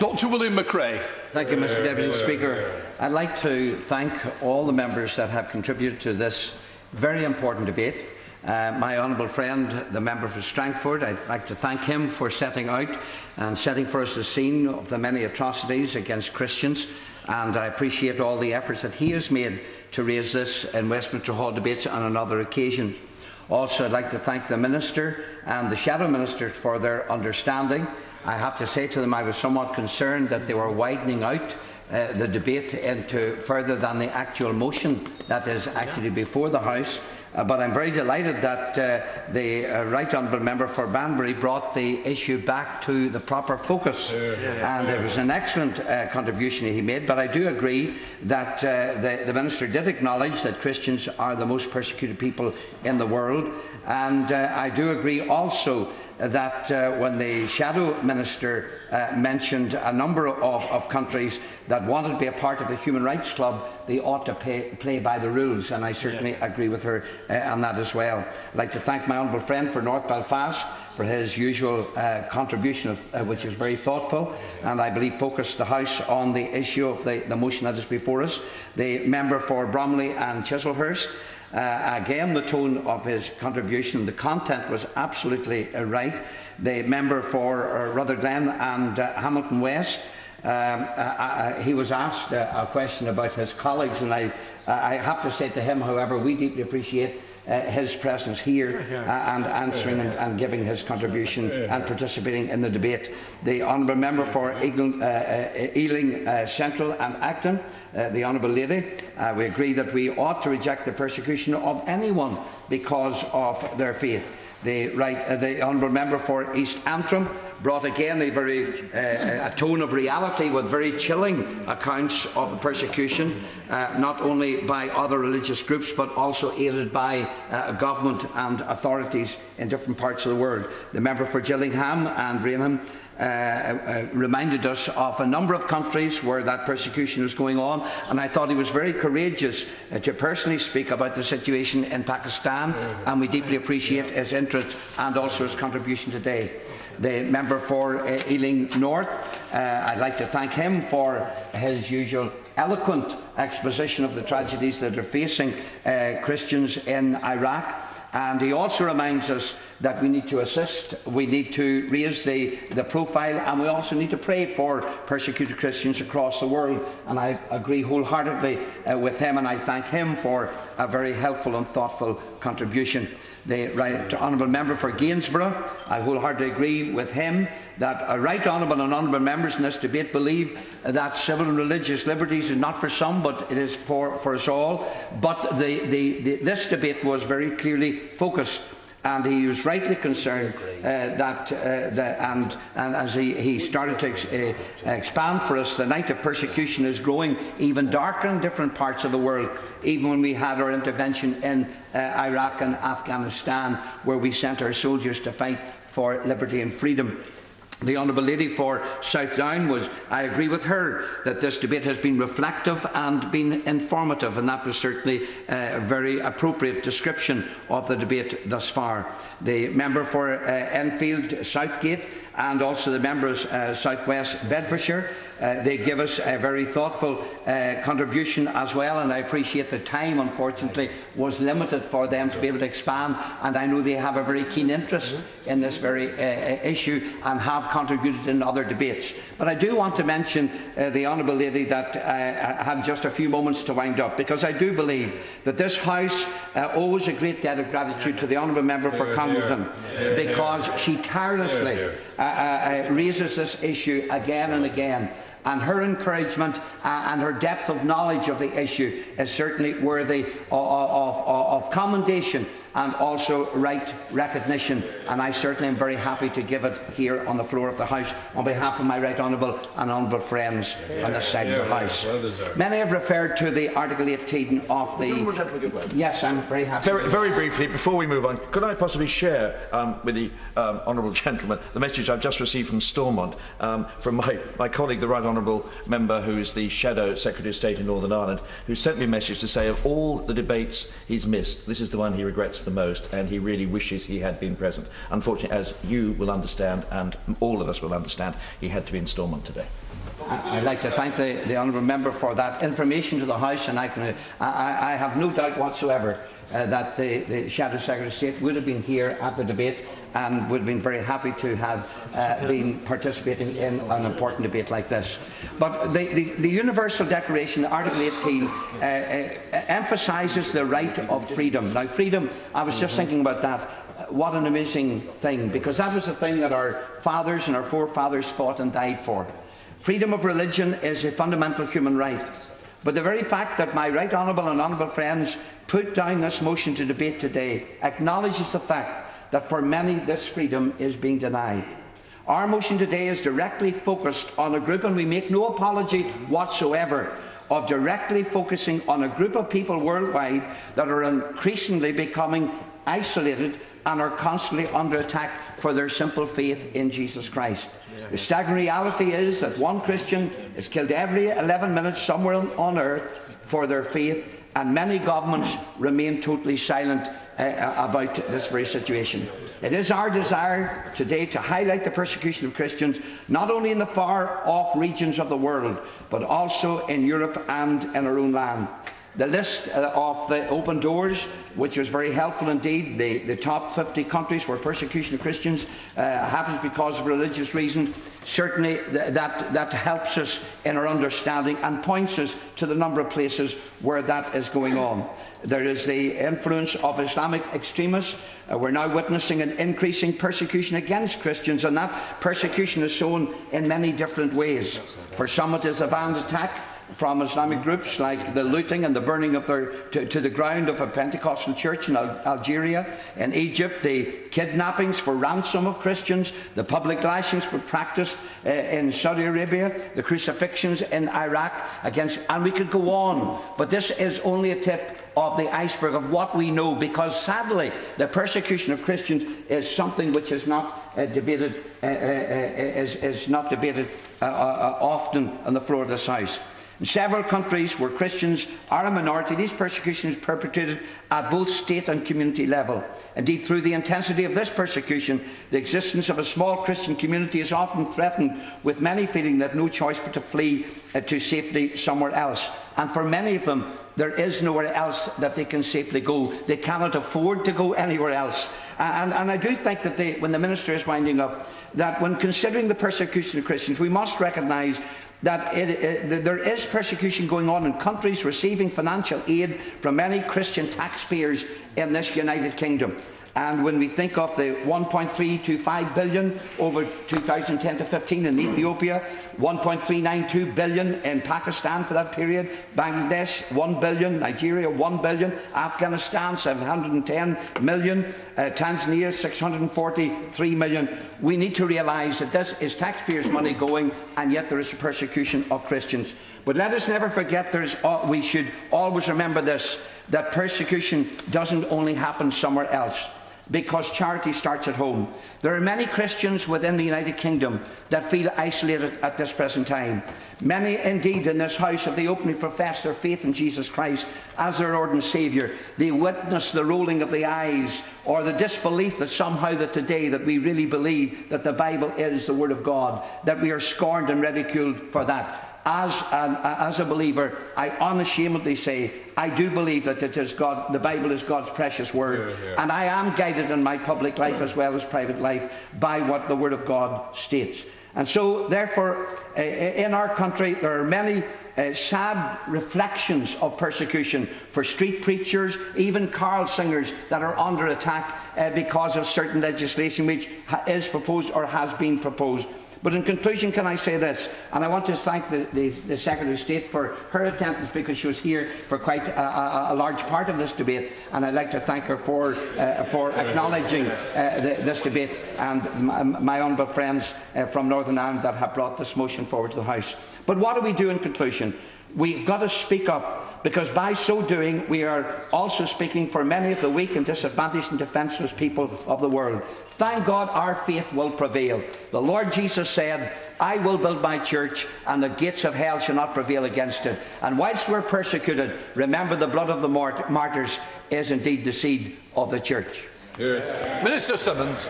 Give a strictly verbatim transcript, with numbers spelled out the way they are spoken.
Doctor William McRae. Thank you, Mr Deputy Speaker. I'd like to thank all the members that have contributed to this very important debate. Uh, my honourable friend, the member for Strangford, I'd like to thank him for setting out and setting for us the scene of the many atrocities against Christians, and I appreciate all the efforts that he has made to raise this in Westminster Hall debates on another occasion. Also, I'd like to thank the Minister and the Shadow Ministers for their understanding. I have to say to them I was somewhat concerned that they were widening out uh, the debate into further than the actual motion that is actually before the House. Uh, but I'm very delighted that uh, the uh, Right Honourable Member for Banbury brought the issue back to the proper focus, and it was an excellent uh, contribution he made. But I do agree that uh, the, the Minister did acknowledge that Christians are the most persecuted people in the world, and uh, I do agree also that uh, when the Shadow Minister uh, mentioned a number of, of countries that wanted to be a part of the Human Rights Club, they ought to pay, play by the rules, and I certainly yeah. agree with her uh, on that as well. I'd like to thank my honourable friend for North Belfast for his usual uh, contribution, of, uh, which is very thoughtful, and I believe focused the House on the issue of the, the motion that is before us. The member for Bromley and Chislehurst, Uh, again, the tone of his contribution, the content was absolutely uh, right. The member for uh, Rutherglen and uh, Hamilton West, um, uh, uh, he was asked uh, a question about his colleagues, and I, uh, I have to say to him, however, we deeply appreciate Uh, his presence here uh, and answering and, and giving his contribution and participating in the debate. The honourable member for Ealing, uh, uh, Ealing uh, Central and Acton, uh, the honourable lady, uh, we agree that we ought to reject the persecution of anyone because of their faith. The, right, uh, the honourable member for East Antrim brought again a very uh, a tone of reality with very chilling accounts of the persecution, uh, not only by other religious groups but also aided by uh, government and authorities in different parts of the world. The member for Gillingham and Rainham Uh, uh, reminded us of a number of countries where that persecution was going on, and I thought he was very courageous uh, to personally speak about the situation in Pakistan, and we deeply appreciate his interest and also his contribution today. The member for uh, Ealing North, uh, I'd like to thank him for his usual eloquent exposition of the tragedies that are facing uh, Christians in Iraq. And he also reminds us that we need to assist, we need to raise the, the profile, and we also need to pray for persecuted Christians across the world. And I agree wholeheartedly uh, with him, and I thank him for a very helpful and thoughtful contribution. The Right Honourable Member for Gainsborough, I wholeheartedly agree with him that a Right Honourable and Honourable Members in this debate believe that civil and religious liberties is not for some, but it is for, for us all. But the, the, the, this debate was very clearly focused, and he was rightly concerned uh, that, uh, the, and, and as he, he started to ex uh, expand for us, the night of persecution is growing even darker in different parts of the world, even when we had our intervention in uh, Iraq and Afghanistan, where we sent our soldiers to fight for liberty and freedom. The honourable lady for South Down was, I agree with her that this debate has been reflective and been informative, and that was certainly uh, a very appropriate description of the debate thus far. The member for uh, Enfield Southgate and also the members uh, South West Bedfordshire, uh, they give us a very thoughtful uh, contribution as well, and I appreciate the time unfortunately was limited for them to be able to expand, and I know they have a very keen interest in this very uh, issue and have contributed in other debates. But I do want to mention uh, the honourable lady that uh, had just a few moments to wind up, because I do believe that this House uh, owes a great debt of gratitude to the honourable member for Congleton, because she tirelessly uh, uh, raises this issue again and again. And her encouragement uh, and her depth of knowledge of the issue is certainly worthy of, of, of commendation and also right recognition, and I certainly am very happy to give it here on the floor of the House on behalf of my right honourable and honourable friends on this side of the House. Many have referred to the Article eighteen of the... Yes, I'm very happy. Very, very briefly, before we move on, could I possibly share um, with the um, honourable gentleman the message I've just received from Stormont, um, from my, my colleague, the right honourable member who is the Shadow Secretary of State in Northern Ireland, who sent me a message to say of all the debates he's missed, this is the one he regrets the most, and he really wishes he had been present. Unfortunately, as you will understand, and all of us will understand, he had to be in Stormont today. I'd like to thank the, the honourable member for that information to the House, and I, can, I, I have no doubt whatsoever uh, that the, the Shadow Secretary of State would have been here at the debate and would have been very happy to have uh, been participating in an important debate like this. But the, the, the Universal Declaration, Article eighteen, uh, uh, emphasises the right of freedom. Now, freedom, I was just thinking about that. What an amazing thing, because that was the thing that our fathers and our forefathers fought and died for. Freedom of religion is a fundamental human right. But the very fact that my right honourable and honourable friends put down this motion to debate today acknowledges the fact that for many this freedom is being denied. Our motion today is directly focused on a group, and we make no apology whatsoever of directly focusing on a group of people worldwide that are increasingly becoming isolated and are constantly under attack for their simple faith in Jesus Christ. The staggering reality is that one Christian is killed every eleven minutes somewhere on earth for their faith, and many governments remain totally silent uh, about this very situation. It is our desire today to highlight the persecution of Christians not only in the far-off regions of the world, but also in Europe and in our own land. The list uh, of the open doors, which was very helpful indeed, the, the top fifty countries where persecution of Christians uh, happens because of religious reasons, certainly th that, that helps us in our understanding and points us to the number of places where that is going on. There is the influence of Islamic extremists. Uh, we're now witnessing an increasing persecution against Christians, and that persecution is shown in many different ways. For some it is a violent attack from Islamic groups, like the looting and the burning of their, to, to the ground of a Pentecostal church in Al Algeria. In Egypt, the kidnappings for ransom of Christians, the public lashings were practiced uh, in Saudi Arabia, the crucifixions in Iraq against, and we could go on. But this is only a tip of the iceberg of what we know, because sadly the persecution of Christians is something which is not uh, debated, uh, uh, is, is not debated uh, uh, often on the floor of this House. In several countries where Christians are a minority, these persecutions are perpetrated at both state and community level. Indeed, through the intensity of this persecution, the existence of a small Christian community is often threatened, with many feeling that no choice but to flee uh, to safety somewhere else. And for many of them, there is nowhere else that they can safely go. They cannot afford to go anywhere else. And, and I do think that they, when the Minister is winding up, that when considering the persecution of Christians, we must recognise that it, it, there is persecution going on in countries receiving financial aid from many Christian taxpayers in this United Kingdom. And when we think of the one point three two five billion over two thousand ten to fifteen in Ethiopia, one point three nine two billion in Pakistan for that period, Bangladesh one billion, Nigeria one billion, Afghanistan seven hundred ten million, uh, Tanzania six hundred forty-three million, we need to realise that this is taxpayers' money going, and yet there is a persecution of Christians. But let us never forget, there's, uh, we should always remember this, that persecution doesn't only happen somewhere else, because charity starts at home. There are many Christians within the United Kingdom that feel isolated at this present time. Many indeed in this House, if they openly profess their faith in Jesus Christ as their Lord and Saviour, they witness the rolling of the eyes or the disbelief that somehow that today that we really believe that the Bible is the Word of God, that we are scorned and ridiculed for that. As, an, as a believer, I unashamedly say, I do believe that it is God, the Bible is God's precious word, yeah, yeah. And I am guided in my public life as well as private life by what the Word of God states. And so, therefore, uh, in our country, there are many uh, sad reflections of persecution for street preachers, even carol singers that are under attack uh, because of certain legislation which is proposed or has been proposed. But in conclusion, can I say this, and I want to thank the, the, the Secretary of State for her attendance, because she was here for quite a, a, a large part of this debate, and I'd like to thank her for, uh, for acknowledging uh, the, this debate, and my, my honourable friends uh, from Northern Ireland that have brought this motion forward to the House. But what do we do in conclusion? We've got to speak up, because by so doing we are also speaking for many of the weak and disadvantaged and defenceless people of the world. Thank God our faith will prevail. The Lord Jesus said, I will build my church, and the gates of hell shall not prevail against it. And whilst we're persecuted, remember the blood of the mart martyrs is indeed the seed of the church. Yeah. Minister Simmons.